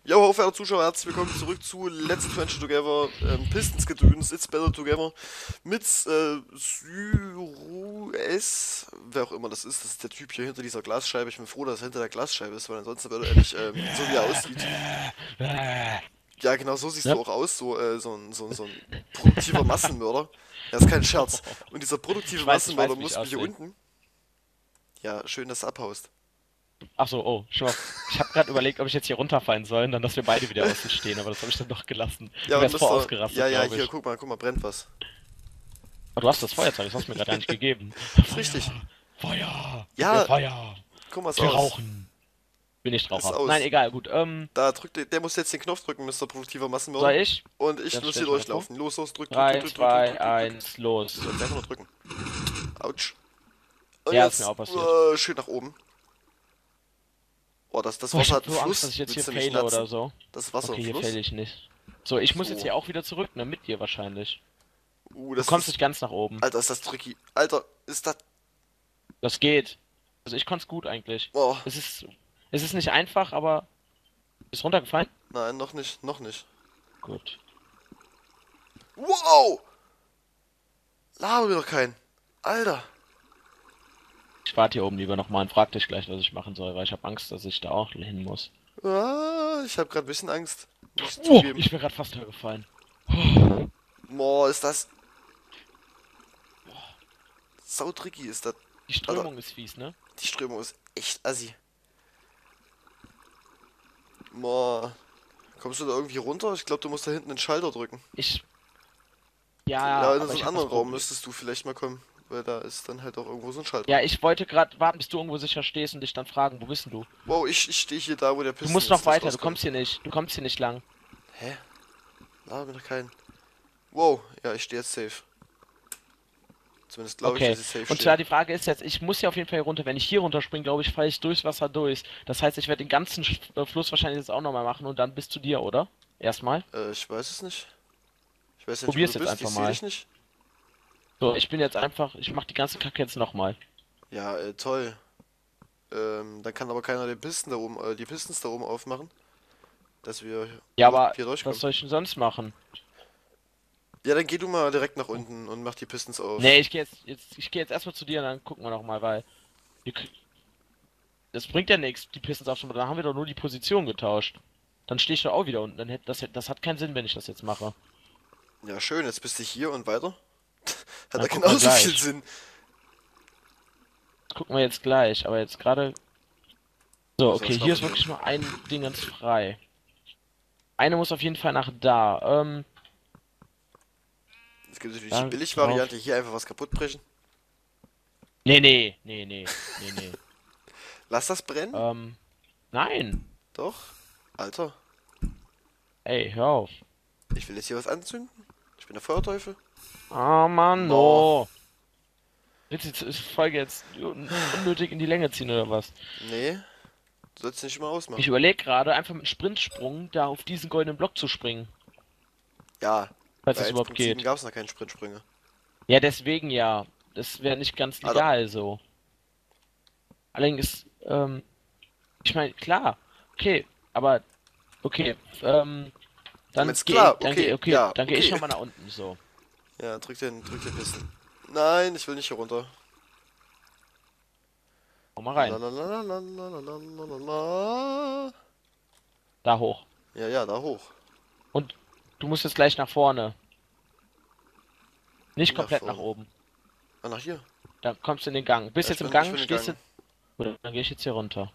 Jo, ho, verehrte Zuschauer, herzlich willkommen zurück zu Let's Adventure Together, Pistons Gedöns, It's Better Together, mit Syru S, wer auch immer das ist der Typ hier hinter dieser Glasscheibe. Ich bin froh, dass er hinter der Glasscheibe ist, weil ansonsten würde er nicht, so wie er aussieht. Ja, genau so siehst Ne? du auch aus, so ein produktiver Massenmörder. Ja, ist kein Scherz. Und dieser produktive Ich Massenmörder weiß, wie ich muss mich hier aussehe. unten, ja, schön, dass du abhaust. Ach so, oh, schon mal. Ich habe gerade überlegt, ob ich jetzt hier runterfallen soll, dann dass wir beide wieder außen stehen, aber das habe ich dann doch gelassen. Ja, Du und wärst voll Mister, ja, ausgerastet, ja, glaube hier, ich. guck mal, brennt was. Aber du hast das Feuerzeug, das hast du mir gerade gar nicht gegeben. Ist richtig. Feuer! Feuer! Gib mir Ja, Feuer! guck mal, ist Ich will aus. rauchen! Bin nicht Ist Raucher. Nein, aus. egal, gut. Da drückt der muss jetzt den Knopf drücken, Mister Produktiver Soll Massenmörder. ich? Und ich Dann muss stell hier ich mal davor. durchlaufen. Los, Drei, zwei, drück. eins, los. So, jetzt einfach nur drücken. Autsch. Und Ja, ist mir jetzt auch passiert. schön nach oben. Oh, das Oh, ich Wasser hab hat einen so Angst, dass Fluss. ich jetzt hier Willst du mich faile oder natzen? so. Das Wasser Okay, einen hier Fluss? faile ich nicht. So, ich muss jetzt So. hier auch wieder zurück, ne? Mit dir wahrscheinlich. Du Das kommst nicht ist. ganz nach oben. Alter, ist das tricky. Alter, ist das. Das geht. Also ich konnte es gut eigentlich. Oh, Es ist, es ist nicht einfach, aber ist runtergefallen? nein, noch nicht, noch nicht. Gut. Wow! Laber mir doch keinen. Alter. Ich warte hier oben lieber nochmal und frag dich gleich, was ich machen soll, weil ich habe Angst, dass ich da auch hin muss. Ah, ich habe gerade ein bisschen Angst. Muss ich Oh, zugeben. ich bin gerade fast hergefallen. Boah, ist das. Sau tricky ist das. Die Alter, Strömung ist fies, ne? die Strömung ist echt assi. Boah. Kommst du da irgendwie runter? Ich glaube, du musst da hinten den Schalter drücken. Ich, Ja, ja, in aber so einen ich habe das anderen Raum Problem. müsstest du vielleicht mal kommen. Weil da ist dann halt auch irgendwo so ein Schalter. Ja, ich wollte gerade warten, bis du irgendwo sicher stehst und dich dann fragen, wo bist denn du? Wow, ich stehe hier da, wo der Du Piston musst jetzt noch gleich weiter, du rauskommt. kommst hier nicht. Du kommst hier nicht lang. Hä? Da mir doch keinen. Wow, ja, ich stehe jetzt safe. Zumindest glaube ich, Okay. dass ich safe Und stehe. zwar die Frage ist jetzt, ich muss ja auf jeden Fall hier runter. Wenn ich hier runterspringe, glaube ich, falle ich durchs Wasser durch. Das heißt, ich werde den ganzen Fluss wahrscheinlich jetzt auch nochmal machen und dann bis zu dir, oder? Erstmal. Ich weiß es nicht. Ich weiß ja nicht, wo du Probier's jetzt bist. einfach Ich sehe mal. dich nicht. So, ich bin jetzt einfach, ich mache die ganze Kacke jetzt nochmal. Ja, toll. Dann kann aber keiner die Pistons da oben aufmachen, dass wir Ja, aber hier was durchkommen. soll ich denn sonst machen? Ja, dann geh du mal direkt nach unten und mach die Pistons Nee, auf. ich gehe jetzt erstmal zu dir und dann gucken wir nochmal, weil wir, das bringt ja nichts, die Pistons aufzumachen. Da haben wir doch nur die Position getauscht. Dann stehe ich doch auch wieder unten. Dann hätte das hat keinen Sinn, wenn ich das jetzt mache. Ja, schön, jetzt bist du hier und weiter. Hat Dann ja gucken wir genauso viel gleich. Sinn. Das gucken wir jetzt gleich, aber jetzt gerade. So, Muss okay, was hier ist machen wirklich hier. nur ein Ding ganz frei. Eine muss auf jeden Fall nach da. Es gibt natürlich die Da drauf. Billig-Variante, hier einfach was kaputt brechen. Nee. Lass das brennen? Ähm, nein. Doch. Alter, Ey, hör auf. ich will jetzt hier was anzünden. Ich bin der Feuerteufel. Oh Mann, Boah. no. Willst du die Folge jetzt unnötig in die Länge ziehen oder was? Nee, du sollst nicht mal Ich ausmachen. überlege gerade, einfach mit einem Sprintsprung da auf diesen goldenen Block zu springen. Ja, Falls bei das überhaupt 1.7 geht. gab es noch keinen Sprintsprünge. Ja, deswegen ja. Das wäre nicht ganz Alter, legal so. Allerdings, ich meine, klar. Okay, aber, okay, damit ist klar. okay, dann gehe ich Okay. nochmal nach unten, so. Ja, drück den Pisten. Nein, ich will nicht hier runter. Komm mal La rein. la la la la la la la la la. Da hoch. Ja, ja, da hoch. Und du musst jetzt gleich nach vorne. Wie Nicht nach komplett nach vorne. oben. Ah, nach hier. Dann kommst du in den Gang. Bist Ja, jetzt im ich Gang, bin stehst du. gegangen. Oder dann gehe ich jetzt hier runter.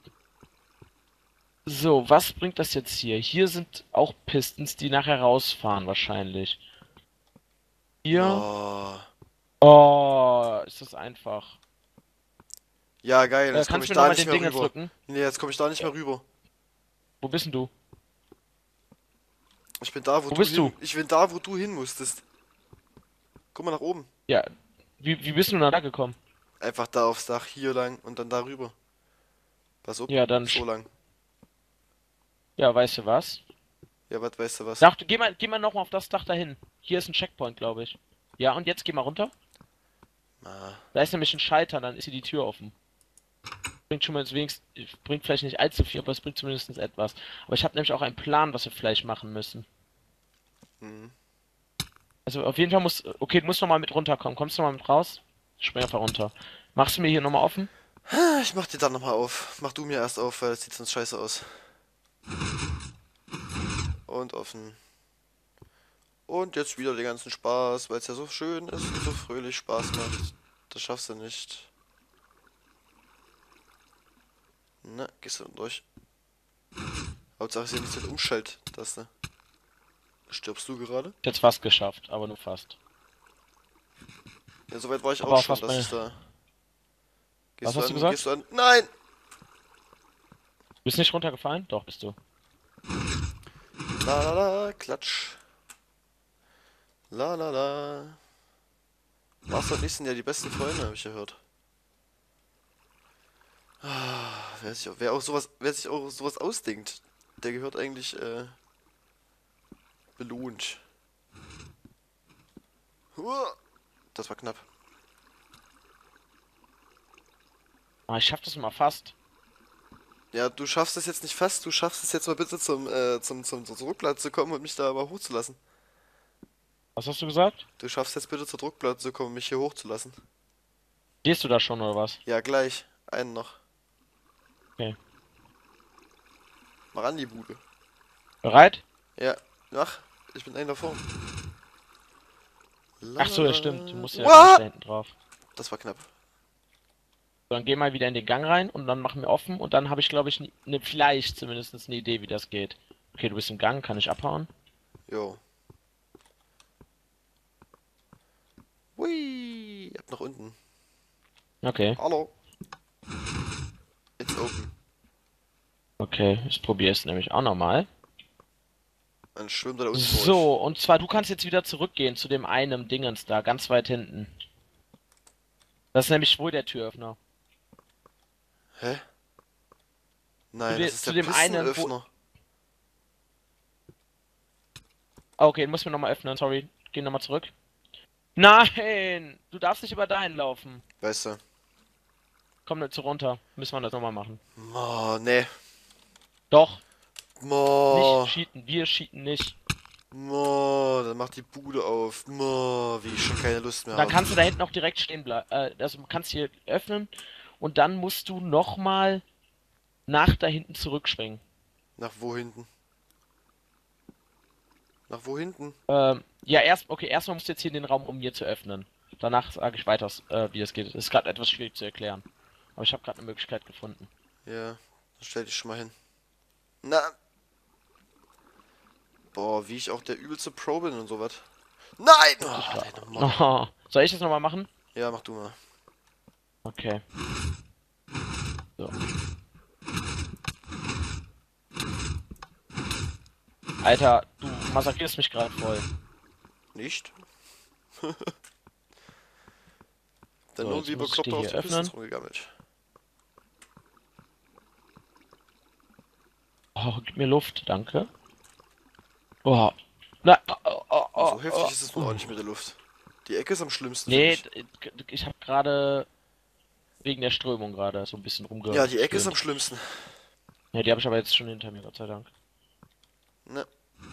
So, was bringt das jetzt hier? Hier sind auch Pistons, die nachher rausfahren wahrscheinlich. Hier. Oh. Oh, ist das einfach. Ja, geil, jetzt komme Kannst ich du mir da nochmal nicht den mehr Ding jetzt rüber. drücken? Nee, jetzt komme ich da nicht Ja. mehr rüber. Wo bist denn du? Ich bin da, Wo bist du? Ich bin da, wo du hin musstest. Guck mal nach oben. Ja, wie bist du denn da gekommen? Einfach da aufs Dach, hier lang und dann da rüber. Pass auf, Ja, dann, so lang. ja, weißt du was? Ja, was weißt du was? Sag, geh mal nochmal auf das Dach dahin. Hier ist ein Checkpoint, glaube ich. Ja, und jetzt geh mal runter. Ah, Da ist nämlich ein Schalter, dann ist hier die Tür offen. Bringt schon mal wenigstens, bringt vielleicht nicht allzu viel, aber es bringt zumindest etwas. Aber ich habe nämlich auch einen Plan, was wir vielleicht machen müssen. Hm. Also auf jeden Fall muss, okay, du musst noch mal mit runterkommen. Kommst du noch mal mit raus? Spring einfach runter. Machst du mir hier nochmal offen? Ich mach dir dann nochmal auf. Mach du mir erst auf, weil das sieht sonst scheiße aus. Und offen. Und jetzt wieder den ganzen Spaß, weil es ja so schön ist und so fröhlich Spaß macht. Das schaffst du nicht. Na, gehst du durch. Hauptsache ist ja nicht so ein Umschalttaste. Stirbst du gerade? Jetzt fast geschafft, aber nur fast. Ja, soweit war ich Aber auch auch schon, fast dass bei. ich da. Was Gehst du hast du an, gehst gesagt? du an. Nein! Bist nicht runtergefallen? Doch, bist du. La la la, klatsch. La la la. Wasser und ich sind ja die besten Freunde, habe ich gehört. Wer sich auch sowas ausdenkt, der gehört eigentlich belohnt. Huah. Das war knapp. Ah, ich schaff das mal fast. Ja, du schaffst es jetzt nicht fast, du schaffst es jetzt mal bitte zum Druckblatt zu kommen und mich da aber hochzulassen. Was hast du gesagt? Du schaffst jetzt bitte zur Druckblatt zu kommen und mich hier hochzulassen. Gehst du da schon oder was? Ja, gleich. Einen noch. Okay. Mach an die Bude. Bereit? Ja, mach. Ich bin einer davor. Ach so, das Lalala. stimmt. Du musst ja gar nicht What? da hinten drauf. Das war knapp. So, dann geh mal wieder in den Gang rein und dann machen wir offen und dann habe ich, glaube ich, vielleicht zumindest eine Idee, wie das geht. Okay, du bist im Gang, kann ich abhauen? Jo. Hui. Ab nach unten. Okay. Hallo. It's open. Okay, ich probiere es nämlich auch nochmal. Dann schwimmt er da unten durch. So, und zwar, du kannst jetzt wieder zurückgehen zu dem einen Dingens da, ganz weit hinten. Das ist nämlich wohl der Türöffner. Hä? Nein, Zu das ist zu der dem einen, wo... Pistenöffner. Ah, okay, muss mir nochmal öffnen, sorry. Geh nochmal zurück. Nein! Du darfst nicht über dahin laufen. Weißt du. Komm jetzt runter. Müssen wir das nochmal machen. Oh, nee. Doch, nicht Mo, cheaten. Wir cheaten nicht. dann macht die Bude auf. Mo, wie ich schon keine Lust mehr Dann habe. kannst du da hinten auch direkt stehen bleiben. Also du kannst hier öffnen und dann musst du nochmal nach da hinten zurückschwingen. Nach wo hinten? Nach wo hinten? Ja, okay, erstmal musst du jetzt hier den Raum, um hier zu öffnen. Danach sage ich weiter, wie das geht. Ist gerade etwas schwierig zu erklären. Aber ich habe gerade eine Möglichkeit gefunden. Ja, dann stell dich schon mal hin. Na. Boah, wie ich auch der übelste Pro bin und sowas. Nein! Oh, ey, nochmal. Oh, soll ich das nochmal machen? Ja, mach du mal. Okay. So. Alter, du massakrierst mich gerade voll. Nicht? Dann So, nur jetzt wie muss ich bekloppt die auf hier den Pistons öffnen. rumgegammelt. Oh, gib mir Luft, danke. Oh. Na, So heftig ist es wohl auch nicht mit der Luft. Die Ecke ist am schlimmsten, finde Nee, ich. ich habe gerade wegen der Strömung gerade so ein bisschen Ja, die Ecke ist am rumgestöhnt. schlimmsten. Ja, die habe ich aber jetzt schon hinter mir, Gott sei Dank. Ne,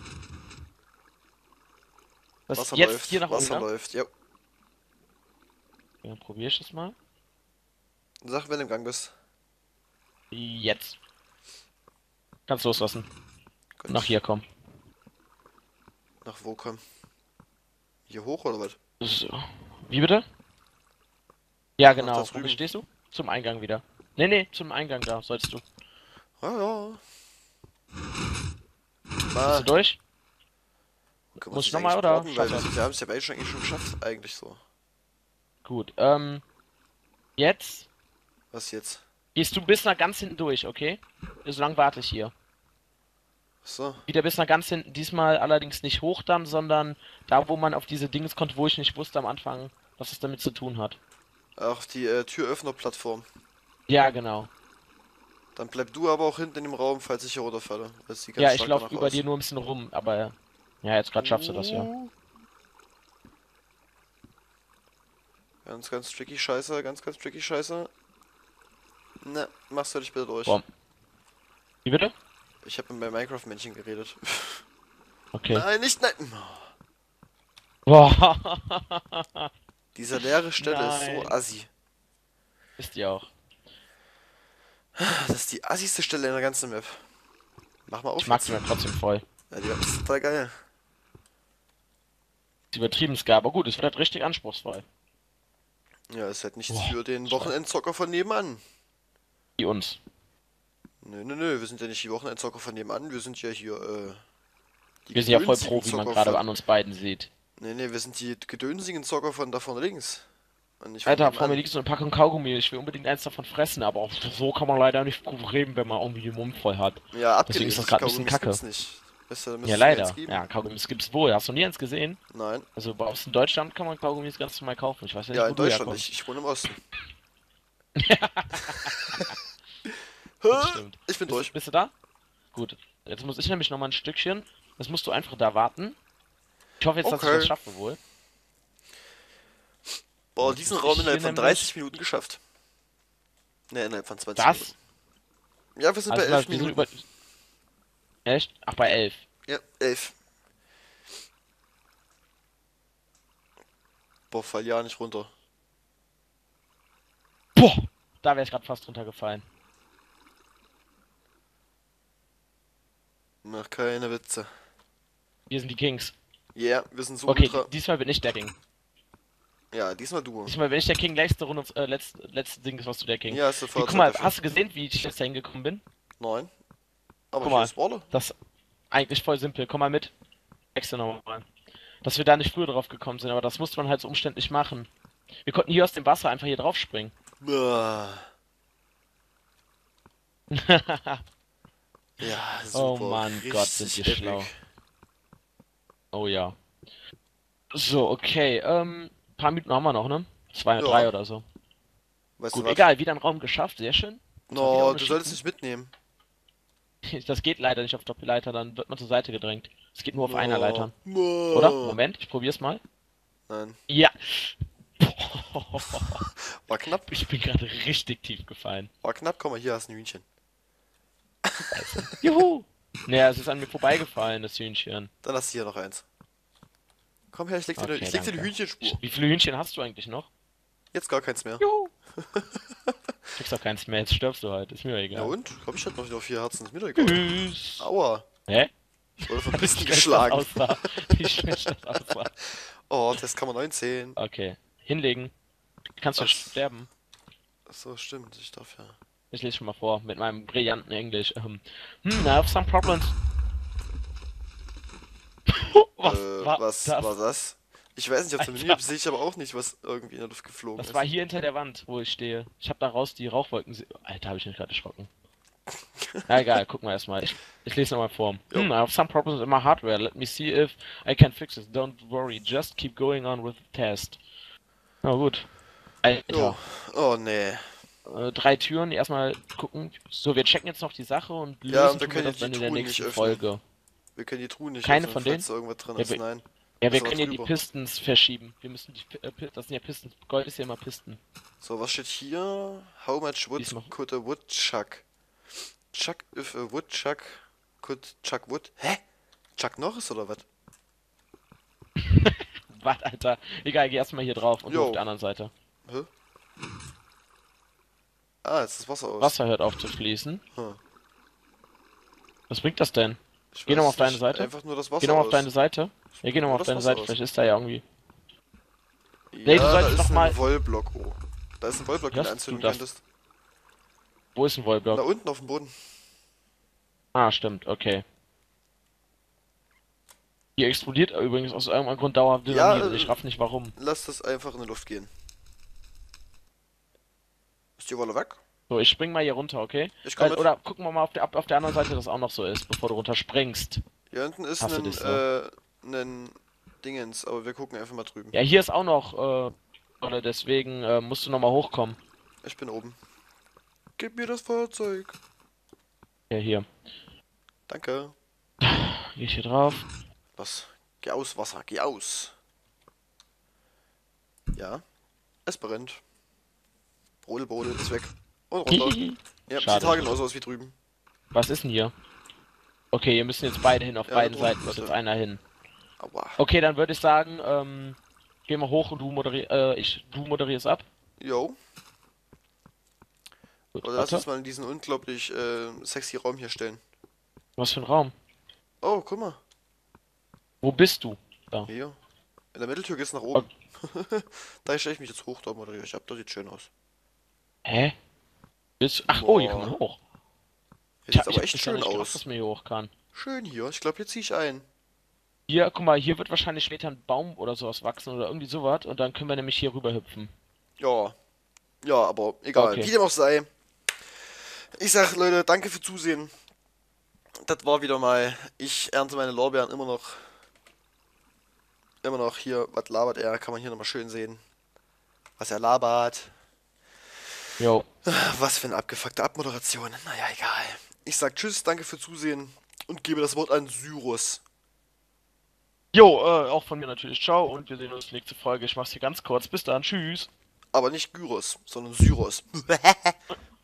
Was Wasser jetzt läuft, hier nach unten, Wasser ne? läuft. Ja, Ja, dann probiere ich das mal. sag, wenn du im Gang bist. Jetzt. Kannst loslassen. Gut. Nach hier kommen. Nach wo kommen? Hier hoch oder was? So. Wie bitte? Ja, Nach da genau. Wo drüben. stehst du? Zum Eingang wieder. Nee, zum Eingang da sollst du. Ah ja. Bist Na, du durch? können wir Muss uns ich nicht nochmal eigentlich oder? porten, weil Schaffst du? wir haben es ja beide eigentlich schon geschafft, eigentlich so. Gut, jetzt Was jetzt? gehst du bis nach ganz hinten durch, okay? So lange warte ich hier. So, Wieder bis nach ganz hinten. Diesmal allerdings nicht hoch dann, sondern da, wo man auf diese Dinge konnte, wo ich nicht wusste am Anfang, was es damit zu tun hat. auf die Türöffnerplattform. Ja, genau. Dann bleib du aber auch hinten in dem Raum, falls ich hier runterfalle. Das sieht ganz Ja, ich stark laufe danach über aus. dir nur ein bisschen rum, aber ja, jetzt gerade schaffst du das ja. Ganz, ganz tricky Scheiße, ganz, ganz tricky Scheiße. Ne, machst du dich bitte durch. Boah. Wie bitte? Ich habe mit meinem Minecraft-Männchen geredet. Okay. Nein, nicht, nein. Boah. Diese leere Stelle ist so Nein. assi. Ist die auch. Das ist die assigste Stelle in der ganzen Map. Mach mal Ich auf mag jetzt. die Map trotzdem voll. Ja, die Map ist total geil. Ist übertrieben Ska, aber gut, es wird halt richtig anspruchsvoll. Ja, ist halt nichts Boah. für den Schwach. Wochenendzocker von nebenan. Wie uns. Nö, nö, nö, wir sind ja nicht die Wochenendzocker von nebenan, wir sind ja hier, die Wir sind ja voll gedönsigen pro, wie man Zocker gerade von... an uns beiden sieht. Nee, nee, wir sind die gedönsigen Zocker von da vorne links. Und nicht von Alter, vor mir nebenan. liegt so eine Packung Kaugummi. Ich will unbedingt eins davon fressen, aber auch so kann man leider nicht reden, wenn man irgendwie den Mund voll hat. Ja, Deswegen ist das abgelesen, gerade ein bisschen Kaugummis kacke. gibt's nicht. Weißt du, da Ja, müsstest du mir eins leider. geben. Ja, Kaugummis gibt's wohl. Hast du nie eins gesehen? Nein. Also bei uns in Deutschland kann man Kaugummis ganz normal kaufen. Ich weiß ja nicht, Ja, wo in du Deutschland herkommst. nicht. Ich wohne im Osten. Das stimmt. Ich bin durch. Bist du da? Gut. Jetzt muss ich nämlich noch mal ein Stückchen. Das musst du einfach da warten. Ich hoffe jetzt, dass ich Okay. das schaffe wohl. Boah, Jetzt diesen muss Raum ich innerhalb hier von nämlich- 30 Minuten geschafft. Ne, innerhalb von 20 Das? Minuten. Ja, wir sind bei Also 11 wir sind Minuten. über... Echt? Ach, bei 11. Ja, 11. Boah, fall ja nicht runter. Boah! Da wäre ich gerade fast runtergefallen. Mach keine Witze. Wir sind die Kings. Ja, yeah, wir sind so Okay, ultra... diesmal bin ich der King. Ja, diesmal du. Diesmal bin ich der King. Letzte Runde, letzte Ding ist was du der King. Ja, hast du Wie, Fahrzeug guck mal, dafür. hast du gesehen, wie ich jetzt da hingekommen bin? Nein. Aber Guck hier mal. ist Walle. Das ist eigentlich voll simpel. Komm mal mit. Extra nochmal. Dass wir da nicht früher drauf gekommen sind, aber das musste man halt so umständlich machen. Wir konnten hier aus dem Wasser einfach hier drauf springen. Ah, ja, Oh super. Mann, Gott, sind Richtig wir epic. schlau. Oh ja. So, okay. Paar Minuten haben wir noch, ne? Zwei, Ja. drei oder so. Weißt Gut, du was? egal. Wieder einen Raum geschafft. Sehr schön. Zwar wieder No, ohne du solltest Schießen. nicht mitnehmen. Das geht leider nicht auf Doppelleiter, dann wird man zur Seite gedrängt. Es geht nur auf einer Leiter. No. Oder? Moment, ich probier's mal. Nein. Ja. War knapp. Ich bin gerade richtig tief gefallen. War knapp. Komm mal, hier hast du ein Hühnchen. Juhu! Naja, es ist an mir vorbeigefallen, das Hühnchen. Dann hast du hier noch eins. Komm her, ich leg dir, Okay, ich leg dir eine danke. Hühnchenspur. Wie viele Hühnchen hast du eigentlich noch? Jetzt gar keins mehr. Juhu! Kriegst doch keins mehr, jetzt stirbst du halt, ist mir Ja egal. und? Komm, ich hatte noch wieder 4 Herzen. Ist mir doch egal. Tschüss! Aua. Hä? Ich wurde von Wie Pisten schlecht das geschlagen. aussah. Wie schlecht das aussah. Oh, Testkammer 19. Okay, hinlegen. Kannst du Was? sterben. Achso, stimmt. Ich darf ja. Ich lese schon mal vor, mit meinem brillanten Englisch. I have some problems. Was war das? Ich weiß nicht, ob es Menü Alter. sehe ich aber auch nicht, was irgendwie in der Luft geflogen Das ist. war hier hinter der Wand, wo ich stehe. Ich habe daraus die Rauchwolken. Alter, habe ich mich gerade erschrocken. Na egal, gucken wir erstmal. Ich lese nochmal vor. Jo. I have some problems in my hardware. Let me see if I can fix it. Don't worry, just keep going on with the test. Na gut. Alter. Jo. Oh nee. 3 Türen, erstmal gucken. So, wir checken jetzt noch die Sache und lösen Ja, und wir tun können das die dann in der Truhen nächsten nicht öffnen. Folge. Wir können die Truhen nicht Keine öffnen, von falls denen? da irgendwas drin Ja, ist. wir- Nein. Ja, wir Ist aber können ja die drüber. Pistons verschieben. Wir müssen das sind ja Pistons. Gold ist ja immer Pisten. So, was steht hier? How much wood Diesmal. could a woodchuck? Chuck if a woodchuck could chuck wood? Hä? Chuck Norris oder was? Was, Alter? Egal, geh erstmal hier drauf und Jo. auf der anderen Seite. Hä? Ah, jetzt ist das Wasser aus. Wasser hört auf zu fließen. Hm. Was bringt das denn? Ich Geh noch mal weiß auf deine nicht. Seite. Einfach nur das Wasser Geh nochmal auf aus. deine Seite. Ja, geh nochmal Nur auf das deine Wasser Seite. aus. Vielleicht ist da ja irgendwie. Ja, Nee, du da solltest ist noch ein mal- Wollblock. Oh. Da ist ein Wollblock, den du Hörst anzünden du das? könntest. Wo ist ein Da Wollblock? unten auf dem Boden. Ah, stimmt, okay. Hier explodiert übrigens aus irgendeinem Grund dauerhaft Ja, Dynamit. Ich raff nicht warum. Lass das einfach in die Luft gehen. Ist die Wolle weg? So, ich spring mal hier runter, okay? Ich komm mit. Oder gucken wir mal auf der anderen Seite, dass das auch noch so ist, bevor du runterspringst. Hier hinten ist Hast du ein, dich so? ein Dingens, aber wir gucken einfach mal drüben. Ja, hier ist auch noch, oder deswegen musst du nochmal hochkommen. Ich bin oben. Gib mir das Fahrzeug. Ja, hier. Danke. Geh ich hier drauf. Was? Geh aus, Wasser, geh aus. Ja. Es brennt. Brodel ist weg. Und runter. Ja, sieht Schade. genauso aus wie drüben. Was ist denn hier? Okay, hier müssen jetzt beide hin, auf Ja, beiden da Seiten drunten, muss jetzt warte. einer hin. Aua. Okay, dann würde ich sagen, gehen wir hoch und du moderierst ab. Jo. Gut, Oder lass warte. uns mal in diesen unglaublich sexy Raum hier stellen. Was für ein Raum? Oh, guck mal. Wo bist du? Da. Hier. In der Mitteltür geht's nach Oh, oben. Da stelle ich mich jetzt hoch, da moderiere ich ab. Das sieht schön aus. hä? Ach, oh, hier kann man Boah. hoch. Hier Tja, sieht's ich aber hab echt bisher schön nicht gedacht, aus. dass man hier hoch kann. Schön hier. Ich glaube, hier ziehe ich ein. Hier, guck mal, hier wird wahrscheinlich später ein Baum oder sowas wachsen oder irgendwie sowas und dann können wir nämlich hier rüber hüpfen. Ja. Ja, aber egal. Okay. Wie dem auch sei. Ich sag, Leute, danke für Zusehen. Das war wieder mal. Ich ernte meine Lorbeeren immer noch. Immer noch hier. Was labert er? Kann man hier nochmal schön sehen. Was er labert. Jo. Was für eine abgefuckte Abmoderation. Naja, egal. Ich sag Tschüss, danke für Zusehen und gebe das Wort an Cyrus. Jo, auch von mir natürlich. Ciao und wir sehen uns nächste Folge. Ich mach's hier ganz kurz. Bis dann. Tschüss. Aber nicht Gyros, sondern Syros.